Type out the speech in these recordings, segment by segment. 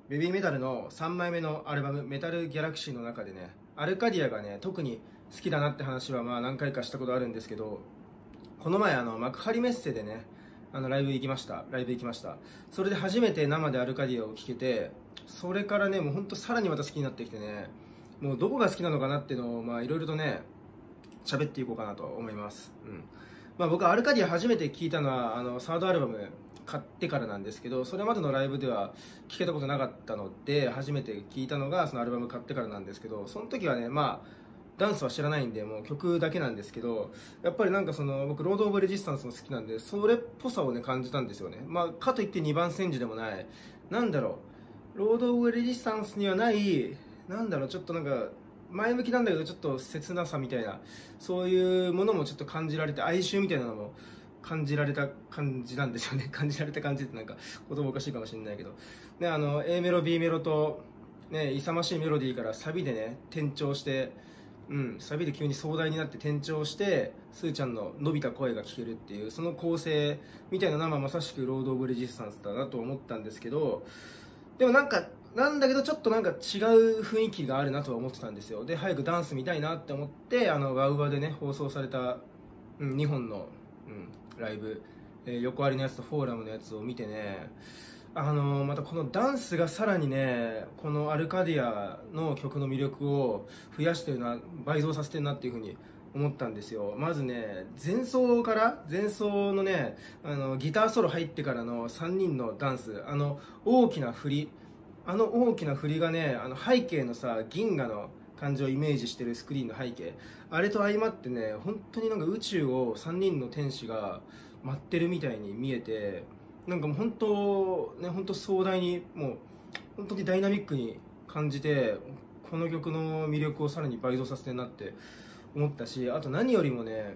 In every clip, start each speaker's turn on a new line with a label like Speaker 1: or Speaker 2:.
Speaker 1: ベビーメタルの3枚目のアルバム「メタルギャラクシー」の中でね、アルカディアがね特に好きだなって話はまあ何回かしたことあるんですけど、この前幕張メッセでねライブ行きました。それで初めて生でアルカディアを聴けて、それからねもうほんとさらにまた好きになってきてね、もうどこが好きなのかなっていうのをまあいろいろとね喋っていこうかなと思います。まあ、僕はアルカディア初めて聴いたのはサードアルバム買ってからなんですけど、それまでのライブでは聴けたことなかったので、初めて聴いたのがそのアルバム買ってからなんですけど、その時はねまあダンスは知らないんでもう曲だけなんですけど、やっぱりなんか僕ロード・オブ・レジスタンスも好きなんで、それっぽさをね感じたんですよね。まあかといって2番煎じでもない、なんだろう、ロード・オブ・レジスタンスにはない、なんだろう、ちょっとなんか前向きなんだけどちょっと切なさみたいな、そういうものもちょっと感じられて、哀愁みたいなのも感じられた感じなんですよね。感じられた感じってなんか言葉おかしいかもしれないけど、ね、A メロ B メロと、ね、勇ましいメロディーからサビでね転調して、サビで急に壮大になって転調して、スーちゃんの伸びた声が聞けるっていう、その構成みたいなのはまさしくロード・オブ・レジスタンスだなと思ったんですけど、でもなんだけどちょっとなんか違う雰囲気があるなとは思ってたんですよ。で早くダンス見たいなって思って、ワウワでね放送された、2本の、ライブ、横ありのやつとフォーラムのやつを見てね、またこのダンスがさらにねこのアルカディアの曲の魅力を増やしてるな、倍増させてるなっていうふうに思ったんですよ。まずね前奏のねギターソロ入ってからの3人のダンス、大きな振りがね背景のさ銀河の感じをイメージしてるスクリーンの背景、あれと相まってね本当になんか宇宙を3人の天使が待ってるみたいに見えて、なんかもう本当壮大に、もう本当にダイナミックに感じて、この曲の魅力をさらに倍増させてるなって思ったし、あと何よりもね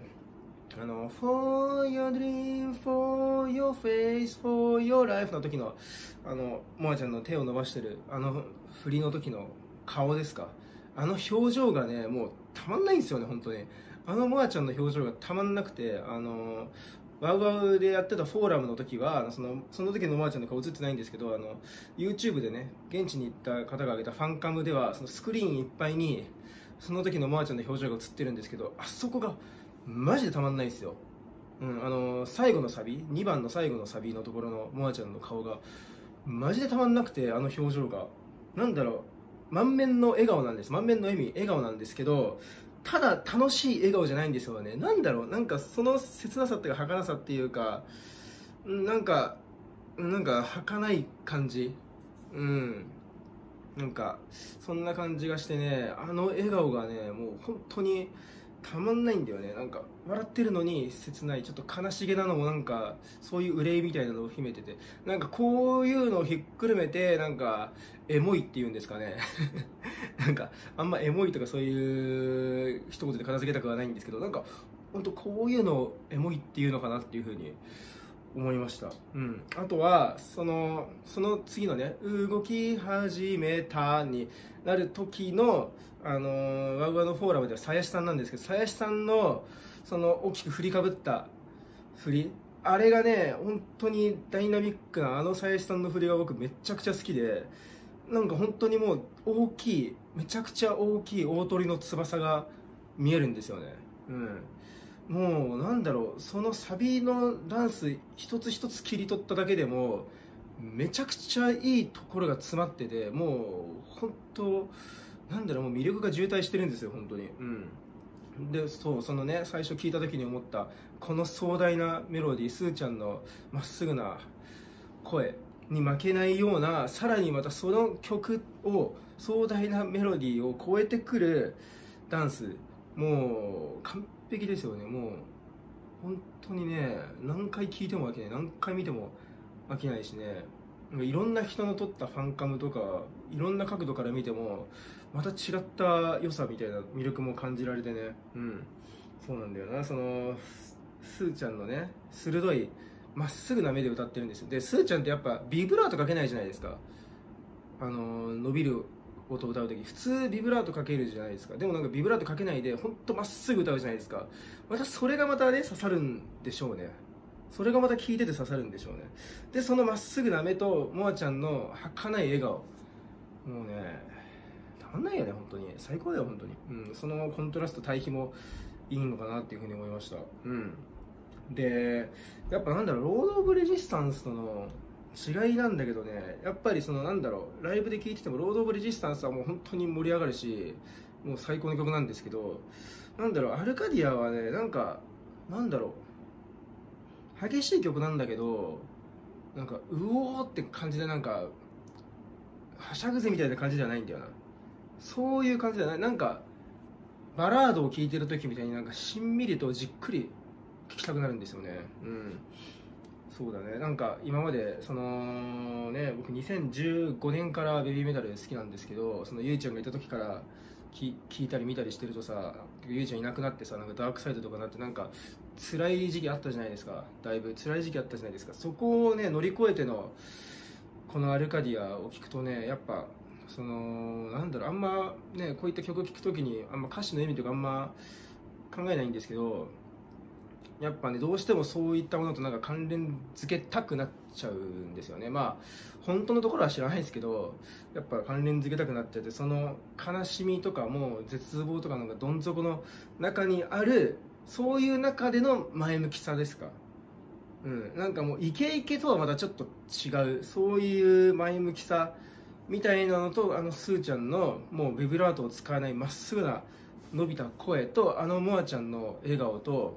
Speaker 1: For your dream, for your face, for your life の時のモアちゃんの手を伸ばしてる振りの時の顔ですか、表情がねもうたまんないんですよね。本当にモアちゃんの表情がたまんなくて、ワウワウでやってたフォーラムの時はその時のモアちゃんの顔映ってないんですけど、YouTube でね現地に行った方が上げたファンカムではそのスクリーンいっぱいにその時のモアちゃんの表情が映ってるんですけど、あそこがマジでたまんないですよ。最後のサビ、2番の最後のサビのところのモアちゃんの顔がマジでたまんなくて、表情がなんだろう、満面の笑顔なんです。満面の笑顔なんですけど、ただ楽しい笑顔じゃないんですよね。なんだろう、なんかその切なさっていうか儚さっていうか、なんか儚い感じ、なんかそんな感じがしてね、笑顔がねもう本当にたまんないんだよね。なんか笑ってるのに切ない、ちょっと悲しげなのもなんかそういう憂いみたいなのを秘めてて、なんかこういうのをひっくるめてなんかエモいっていうんですかねなんかあんまエモいとかそういう一言で片付けたくはないんですけど、なんか本当こういうのをエモいっていうのかなっていうふうに思いました。あとはその次のね動き始めたになる時のワウワウのフォーラムでは鞘師さんなんですけど、鞘師さんのその大きく振りかぶった振り、あれがね本当にダイナミックな鞘師さんの振りが僕めちゃくちゃ好きで、なんか本当にもうめちゃくちゃ大きい大鳥の翼が見えるんですよね。もうなんだろう、そのサビのダンス一つ一つ切り取っただけでもめちゃくちゃいいところが詰まってて、もう本当なんだろう、もう魅力が渋滞してるんですよ本当に。でそのね最初聞いた時に思ったこの壮大なメロディー、スーちゃんのまっすぐな声に負けないような、さらにまたその曲を壮大なメロディーを超えてくるダンス、もう完璧ですよね。もう本当にね何回聴いても飽きない、何回見ても飽きないしね、いろんな人の撮ったファンカムとかいろんな角度から見てもまた違った良さみたいな魅力も感じられてね、そうなんだよな。そのスーちゃんのね鋭いまっすぐな目で歌ってるんですよ。でスーちゃんってやっぱビブラートかけないじゃないですか。伸びる音を歌う時普通ビブラートかけるじゃないですか。でもなんかビブラートかけないでほんとまっすぐ歌うじゃないですか。またそれがまたね刺さるんでしょうね。それがまた聴いてて刺さるんでしょうね。でそのまっすぐな目とモアちゃんの儚い笑顔、 もうねたまんないよね、本当に最高だよ本当に。そのコントラスト対比もいいのかなっていうふうに思いました。でやっぱなんだろう、ロード・オブ・レジスタンスとの違いなんだけどね、やっぱりそのなんだろう、ライブで聴いててもロード・オブ・レジスタンスはもう本当に盛り上がるし、もう最高の曲なんですけど、なんだろう、アルカディアはね、なんかなんだろう、激しい曲なんだけど、なんかうおーって感じで、なんかはしゃぐぜみたいな感じじゃないんだよな。そういう感じじゃない、なんかバラードを聴いてる時みたいになんかしんみりとじっくり聴きたくなるんですよね。そうだね、なんか今までそのね、僕2015年からベビーメタル好きなんですけど、そのゆいちゃんがいた時から聞いたり見たりしてるとさ、ゆいちゃんいなくなってさ、なんかダークサイドとかなって、なんか辛い時期あったじゃないですか。だいぶ辛い時期あったじゃないですか。そこをね乗り越えてのこのアルカディアを聴くとね、やっぱそのなんだろう、あんまねこういった曲聴くときにあんま歌詞の意味とかあんま考えないんですけど、やっぱねどうしてもそういったものとなんか関連付けたくなっちゃうんですよね。まあ本当のところは知らないですけど、やっぱ関連付けたくなっちゃって、その悲しみとかも絶望とかなんかどん底の中にある、そういう中での前向きさですか。なんかもうイケイケとはまたちょっと違う、そういう前向きさみたいなのと、スーちゃんのもうビブラートを使わないまっすぐな伸びた声と、モアちゃんの笑顔と、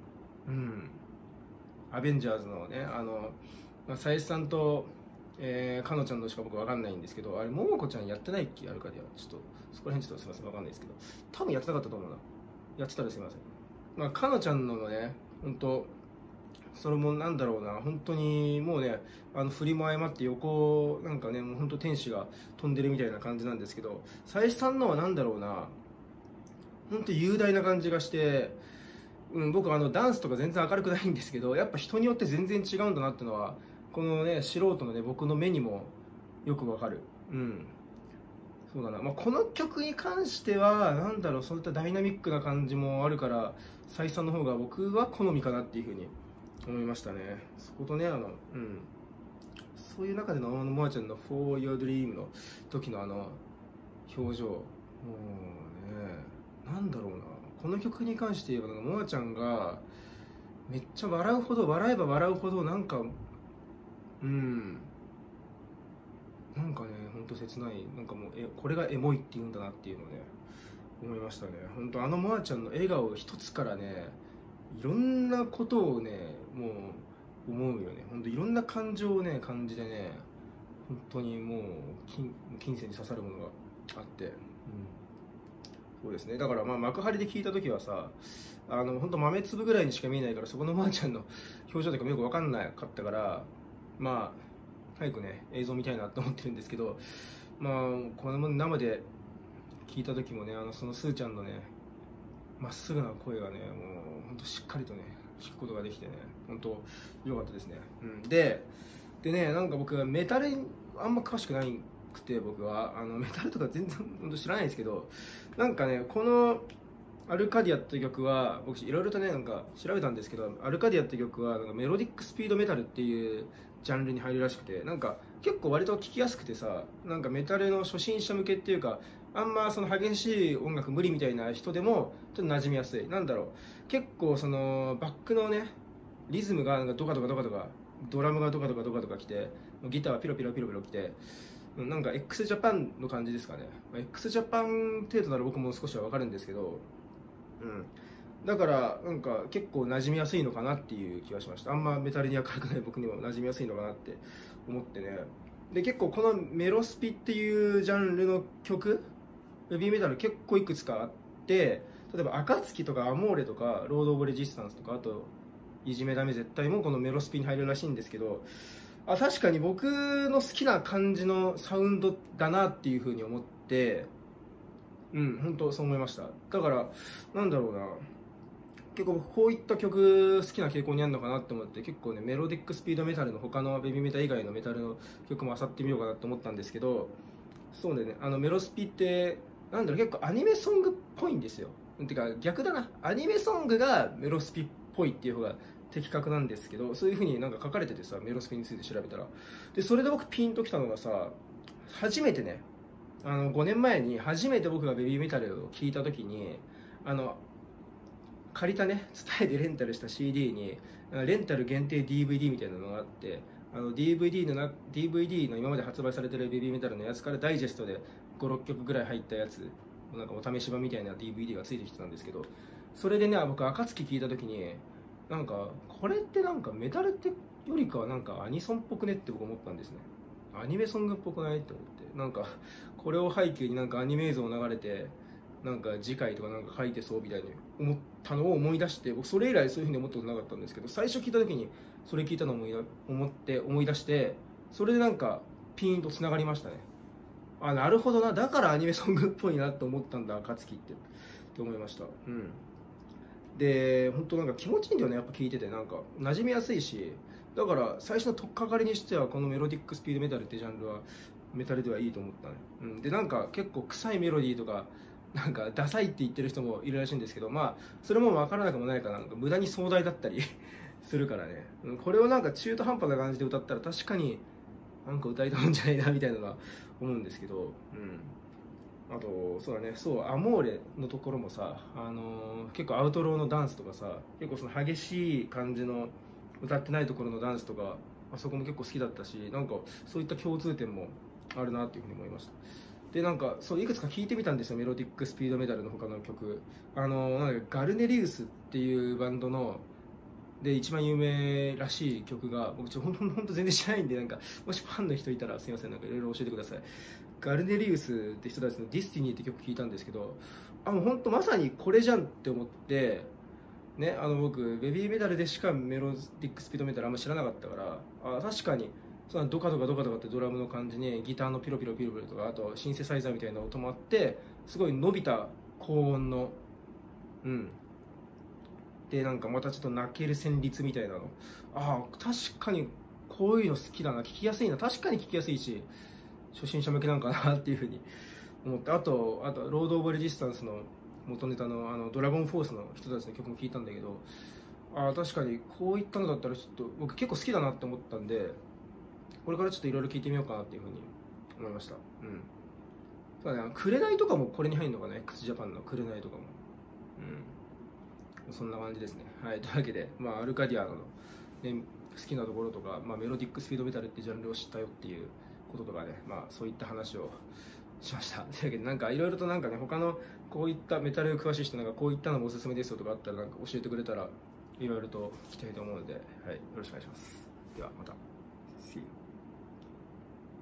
Speaker 1: アベンジャーズのね、さゆさんと、かのちゃんのしか僕わかんないんですけど、あれももこちゃんやってないっけ、あるかでは。ちょっとそこら辺ちょっとすみません、わかんないですけど、多分やってなかったと思うな。やってたらすみません。まあかのちゃんのね、本当それもなんだろうな、本当にもうね、振りも誤って横なんかね、もう本当天使が飛んでるみたいな感じなんですけど、さゆさんのはなんだろうな、本当雄大な感じがして、僕ダンスとか全然明るくないんですけど、やっぱ人によって全然違うんだなっていうのは、このね素人のね僕の目にもよくわかる。そうだな、まあ、この曲に関してはなんだろう、そういったダイナミックな感じもあるから、さゆさんの方が僕は好みかなっていうふうに思いましたね。そことね、そういう中でのモアちゃんの「For Your Dream」の時の表情、もうね、なんだろうな、この曲に関して言えばモアちゃんがめっちゃ笑うほど、笑えば笑うほどなんかなんかね、ほんと切ない、なんかもうこれがエモいっていうんだなっていうのをね思いましたね。本当モアちゃんの笑顔一つからね、いろんなことをねもう思うよね。本当いろんな感情をね感じてね、本当にもう金銭に刺さるものがあって、そうですね。だからまあ幕張で聞いた時はさ、本当豆粒ぐらいにしか見えないから、そこのモアちゃんの表情とかもよく分かんなかったから、まあ早くね映像見たいなと思ってるんですけど、まあこの生で聞いた時もね、そのスーちゃんのねまっすぐな声がね、もう本当しっかりとね聞くことができてね、本当良かったですね。でね、なんか僕メタルあんま詳しくないくて、僕はメタルとか全然本当知らないんですけど、なんかねこのアルカディアって曲は僕いろいろとねなんか調べたんですけど、アルカディアって曲はなんかメロディックスピードメタルっていうジャンルに入るらしくて、なんか結構割と聴きやすくてさ、なんかメタルの初心者向けっていうか、あんまその激しい音楽無理みたいな人でもちょっと馴染みやすい、なんだろう、結構そのバックのねリズムがなんかドカドカドカドカ、ドラムがドカドカドカドカ来て、ギターはピロピロピロピロ来て、なんか x ジャパンの感じですかね。x ジャパン程度なら僕も少しは分かるんですけど、だからなんか結構馴染みやすいのかなっていう気がしました。あんまメタルに明るくない僕にも馴染みやすいのかなって思ってね。で結構このメロスピっていうジャンルの曲、ヘビーメタル結構いくつかあって、例えば暁とかアモーレとかロード・オブ・レジスタンスとか、あといじめダメ絶対もこのメロスピに入るらしいんですけど、確かに僕の好きな感じのサウンドだなっていうふうに思って、本当そう思いました。だからなんだろうな、結構こういった曲好きな傾向にあるのかなって思って、結構ねメロディックスピードメタルの他のベビーメタ以外のメタルの曲も漁ってみようかなと思ったんですけど、そうでね、メロスピってなんだろう、結構アニメソングっぽいんですよ。てか逆だな、アニメソングがメロスピっぽいっていう方が的確なんですけど、そういう風になんか書かれててさ、メロスピについて調べたら、でそれで僕ピンときたのがさ、初めてね 5年前に初めて僕がベビーメタルを聴いた時に借りたね、伝えでレンタルした CD にレンタル限定 DVD みたいなのがあって、DVD の今まで発売されてるベビーメタルのやつからダイジェストで5、6曲ぐらい入ったやつ、なんかお試し版みたいな DVD がついてきてたんですけど、それでね、僕暁聴いた時になんかこれってなんかメタルってよりかはなんかアニソンっぽくねって僕思ったんですね。アニメソングっぽくないって思って、なんかこれを背景になんかアニメ映像流れてなんか次回とかなんか書いてそうみたいに思ったのを思い出して、僕それ以来そういうふうに思ったことなかったんですけど、最初聞いた時にそれ聞いたのを思い出して、それでなんかピーンとつながりましたね。なるほどな、だからアニメソングっぽいなと思ったんだ暁って思いました。で本当なんか気持ちいいんだよね、やっぱ聞いててなんか馴染みやすいし、だから最初の取っかかりにしてはこのメロディックスピードメタルってジャンルはメタルではいいと思ったね。でなんか結構臭いメロディーとかなんかダサいって言ってる人もいるらしいんですけど、まあそれも分からなくもないかな、なんか無駄に壮大だったりするからね、これをなんか中途半端な感じで歌ったら確かになんか歌いたもんじゃないなみたいなのは思うんですけど、あとそうだね、アモーレのところもさ、結構アウトローのダンスとかさ、結構その激しい感じの歌ってないところのダンスとか、そこも結構好きだったし、なんかそういった共通点もあるなっていうふうに思いました。でなんかそういくつか聴いてみたんですよ、メロディックスピードメタルの他の曲。なんかガルネリウスっていうバンドので一番有名らしい曲が、僕ほんと全然知らないんで、なんかもしファンの人いたらすいません、なんかいろいろ教えてください。ガルネリウスって人たちのディスティニーって曲聴いたんですけど、もう本当まさにこれじゃんって思ってね、僕ベビーメタルでしかメロディックスピードメタルあんま知らなかったから、確かにそのドカドカドカドカってドラムの感じにギターのピロピロピロピロとか、あとシンセサイザーみたいな音もあって、すごい伸びた高音のでなんかまたちょっと泣ける旋律みたいなの、確かにこういうの好きだな、聞きやすいな、確かに聞きやすいし初心者向けなんかなっていうふうに思って、あとロード・オブ・レジスタンスの元ネタのドラゴンフォースの人たちの曲も聴いたんだけど、確かにこういったのだったらちょっと僕結構好きだなって思ったんで、これからちょっといろいろ聴いてみようかなっていうふうに思いました。そうだね、紅とかもこれに入るのかな、x ジャパンの紅とかも。そんな感じですね。はい、というわけで、アルカディアの、ね、好きなところとか、メロディックスピードメタルってジャンルを知ったよっていうこととかね、そういった話をしました。というわけで、なんかいろいろとなんかね、他のこういったメタル詳しい人なんかこういったのもおすすめですよとかあったらなんか教えてくれたらいろいろと聞きたいと思うので、はい、よろしくお願いします。ではまた。See you.